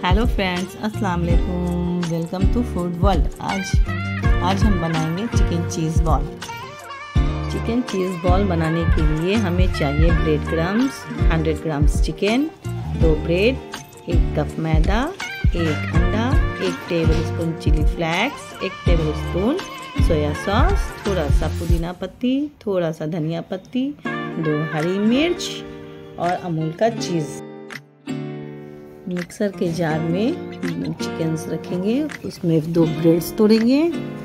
Hello friends, अस्सलाम वालेकुम। Welcome to food world. आज हम बनाएंगे chicken cheese ball. Chicken cheese ball बनाने के लिए हमें चाहिए bread crumbs, 100 grams chicken, 2 bread, 1 cup मैदा, 1 अंडा, 1 tablespoon chilli flakes, 1 tablespoon soya sauce, थोड़ा सा पुदीना पत्ती, थोड़ा सा धनिया पत्ती, 2 हरी मिर्च और अमूल का चीज़। मिक्सर के जार में चिकन रखेंगे, उसमें 2 ब्रेड्स तोड़ेंगे,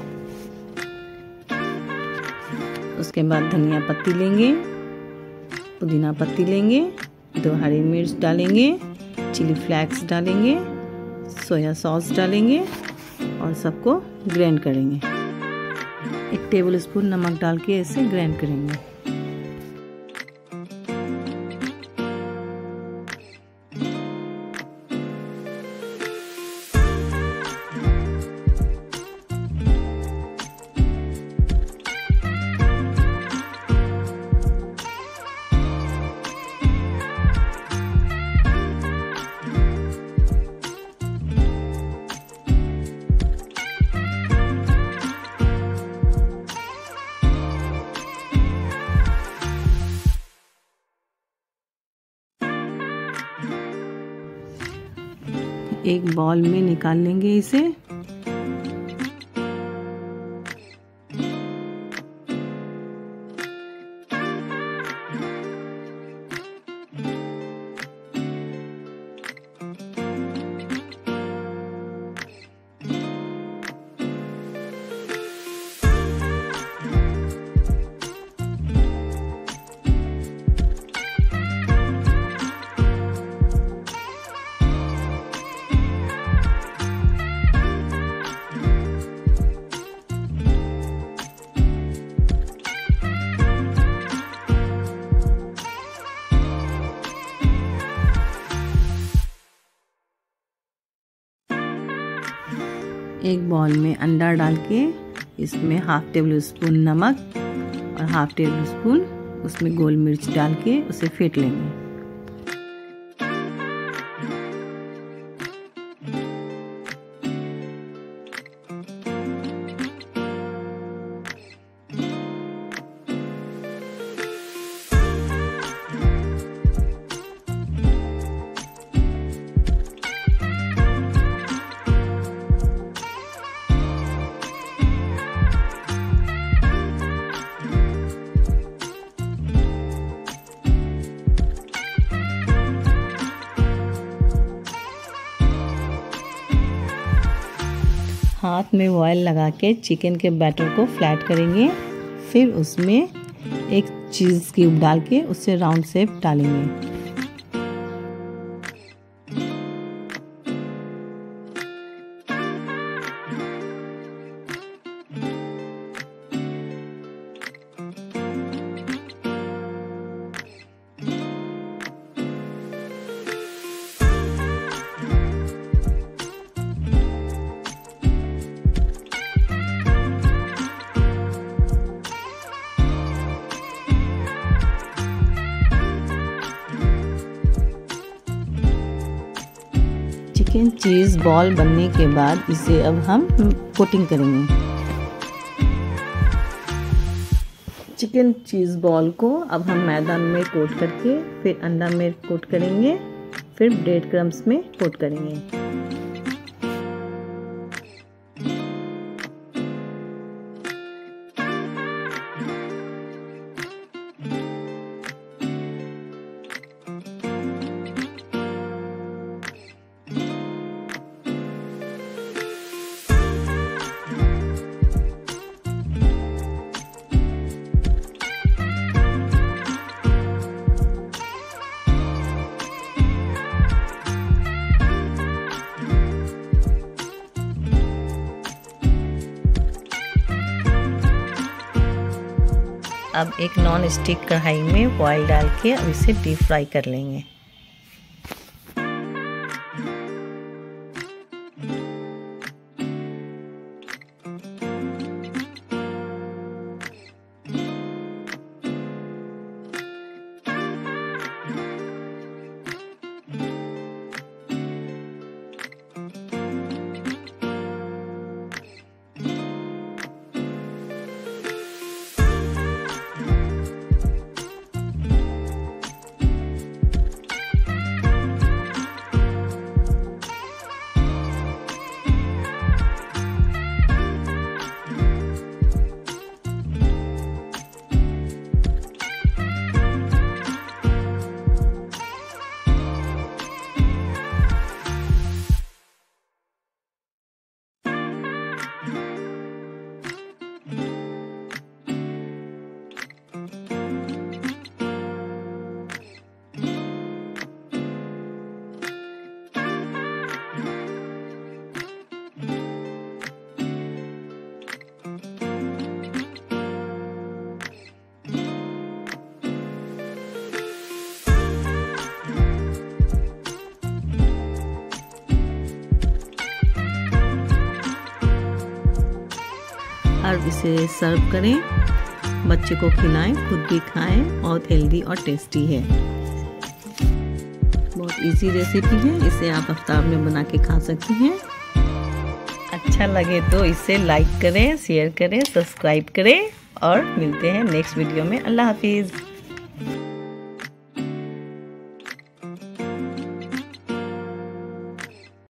उसके बाद धनिया पत्ती लेंगे, पुदीना पत्ती लेंगे, 2 हरी मिर्च डालेंगे, चिली फ्लेक्स डालेंगे, सोया सॉस डालेंगे और सबको ग्राइंड करेंगे। 1 टेबलस्पून नमक डाल के इसे ग्राइंड करेंगे। एक बॉल में निकाल लेंगे इसे। एक बॉल में अंडा डाल के इसमें 1/2 टेबलस्पून नमक और 1/2 टेबलस्पून उसमें गोल मिर्च डाल के उसे फेंट लेंगे। हाथ में ऑयल लगा के चिकन के बैटर को फ्लैट करेंगे, फिर उसमें एक चीज़ क्यूब डाल के उससे राउंड शेप डालेंगे। चिकन चीज़ बॉल बनने के बाद इसे अब हम कोटिंग करेंगे। चिकन चीज़ बॉल को अब हम मैदा में कोट करके फिर अंडा में कोट करेंगे, फिर ब्रेड क्रम्स में कोट करेंगे। अब एक नॉन स्टिक कढ़ाई में ऑयल डाल के अब इसे डीप फ्राई कर लेंगे। बार इसे सर्व करें, बच्चे को खिलाएं, खुद भी खाएं। बहुत हेल्दी और टेस्टी है। बहुत इजी रेसिपी है, इसे आप अफ्तार में बना के खा सकते हैं। अच्छा लगे तो इसे लाइक करें, शेयर करें, सब्सक्राइब करें और मिलते हैं नेक्स्ट वीडियो में। अल्लाह हाफिज़।